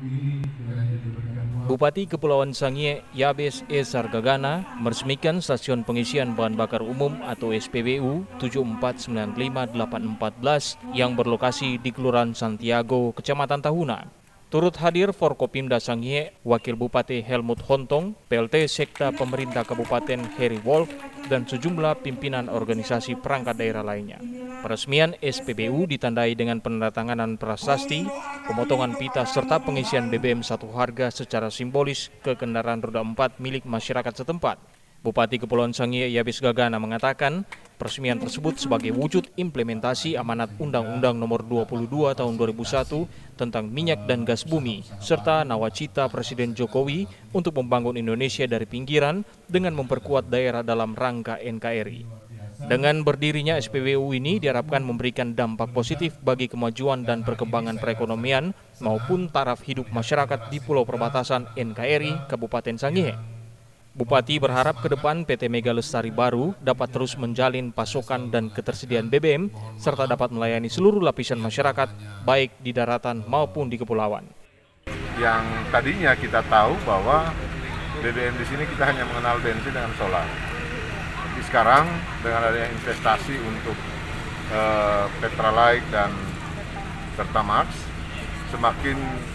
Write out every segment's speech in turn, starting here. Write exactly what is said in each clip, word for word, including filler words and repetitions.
Bupati Kepulauan Sangihe Yabes Esar Gagana meresmikan stasiun pengisian bahan bakar umum atau S P B U tujuh empat sembilan lima delapan empat yang berlokasi di Kelurahan Santiago, Kecamatan Tahuna. Turut hadir Forkopimda Sangihe, Wakil Bupati Helmut Hontong, P L T Sekda Pemerintah Kabupaten Heri Wolf, dan sejumlah pimpinan organisasi perangkat daerah lainnya. Peresmian S P B U ditandai dengan penandatanganan prasasti, pemotongan pita serta pengisian B B M satu harga secara simbolis ke kendaraan roda empat milik masyarakat setempat. Bupati Kepulauan Sangihe Yabes Gagana mengatakan, peresmian tersebut sebagai wujud implementasi amanat Undang-Undang Nomor dua puluh dua Tahun dua ribu satu tentang minyak dan gas bumi, serta nawacita Presiden Jokowi untuk membangun Indonesia dari pinggiran dengan memperkuat daerah dalam rangka N K R I. Dengan berdirinya S P B U ini diharapkan memberikan dampak positif bagi kemajuan dan perkembangan perekonomian maupun taraf hidup masyarakat di Pulau Perbatasan N K R I Kabupaten Sangihe. Bupati berharap ke depan P T Mega Lestari baru dapat terus menjalin pasokan dan ketersediaan B B M serta dapat melayani seluruh lapisan masyarakat baik di daratan maupun di kepulauan. Yang tadinya kita tahu bahwa B B M di sini kita hanya mengenal bensin dengan solar. Tapi sekarang dengan adanya investasi untuk uh, Petralite dan Pertamax semakin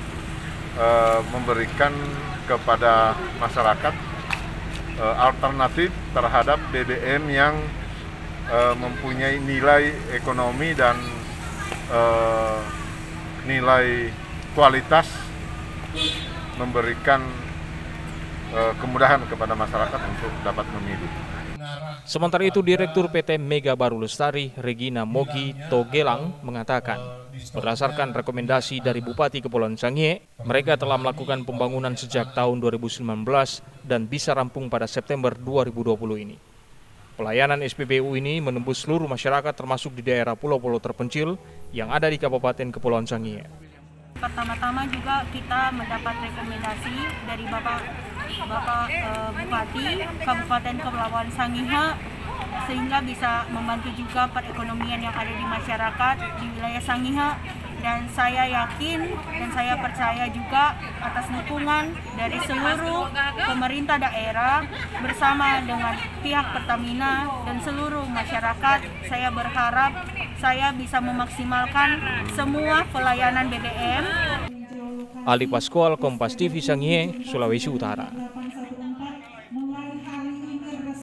uh, memberikan kepada masyarakat alternatif terhadap B B M yang uh, mempunyai nilai ekonomi dan uh, nilai kualitas, memberikan uh, kemudahan kepada masyarakat untuk dapat memilih. Sementara itu, Direktur P T Mega Baru Lestari Regina Mogi Togelang mengatakan, berdasarkan rekomendasi dari Bupati Kepulauan Sangihe, mereka telah melakukan pembangunan sejak tahun dua ribu sembilan belas dan bisa rampung pada September dua ribu dua puluh ini. Pelayanan S P B U ini menembus seluruh masyarakat termasuk di daerah pulau-pulau terpencil yang ada di Kabupaten Kepulauan Sangihe. Pertama-tama juga kita mendapat rekomendasi dari Bapak Bapak eh, Bupati Kabupaten Kepulauan Sangihe sehingga bisa membantu juga perekonomian yang ada di masyarakat di wilayah Sangihe, dan saya yakin dan saya percaya juga atas dukungan dari seluruh pemerintah daerah bersama dengan pihak Pertamina dan seluruh masyarakat. Saya berharap saya bisa memaksimalkan semua pelayanan B B M. Ali Pascual, Kompas T V Sangihe, Sulawesi Utara.